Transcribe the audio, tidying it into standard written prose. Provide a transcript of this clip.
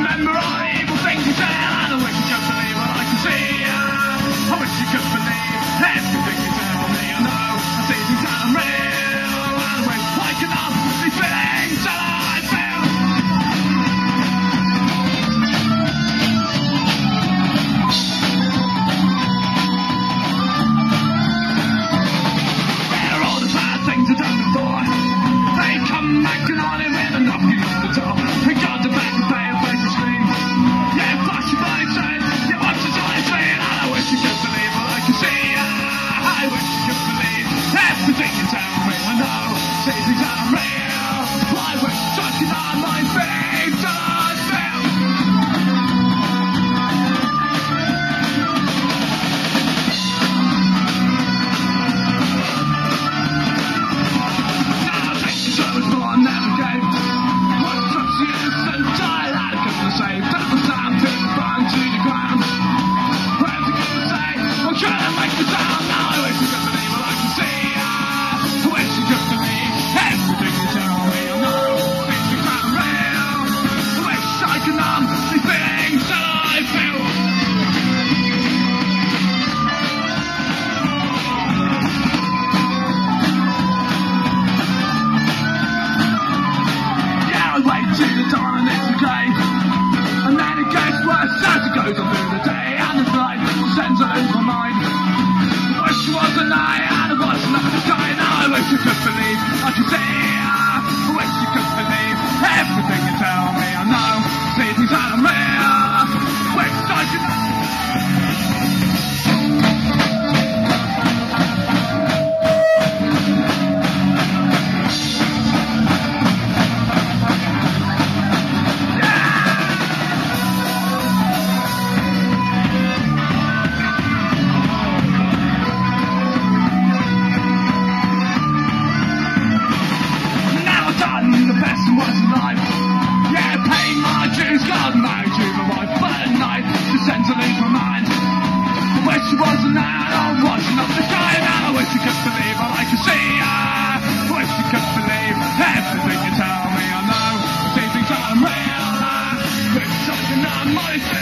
remember all the evil things you said, and I wish you could believe what I can see. I wish you could believe everything you tell me. I know I see things that are real, and I wish I could not be feelings that I feel. There are all the bad things I done before. They come back and on it with a knocking on the door. We got the back and pay a face to scream. Yeah, flash your body train. You watch the giant train. And I wish you could believe what I can see. I wish you could believe everything you tell me. I know, see things that are real. I wish I could not mind things that I feel. Now I think so much more I never gave. What trust you and die that I couldn't save. That was time to burn to the ground. What am I gonna say? I'm trying to make the sound. Now I wish you could believe what I can see. I wish you could believe everything you tell me. I know things are quite real. I wish I could numb these things that I feel. Yeah, I wait till the dawn and it's okay. And then it gets worse as it goes on through the day. And the night sends I lose my mind. I wish it wasn't I, and I wasn't up to die. Now I wish you could believe I can see. I wish you could believe everything you tell me. I know, see things that are real. Wish I could. Now I've done the best and worst in life. Yeah, paying my dues, got married to my wife. But at night, she sends to lose my mind. I wish it wasn't that, I'm watching up the sky. And I wish you could believe all I can see. I wish you could believe everything you tell me. I know, see things that are real. I wish I could not my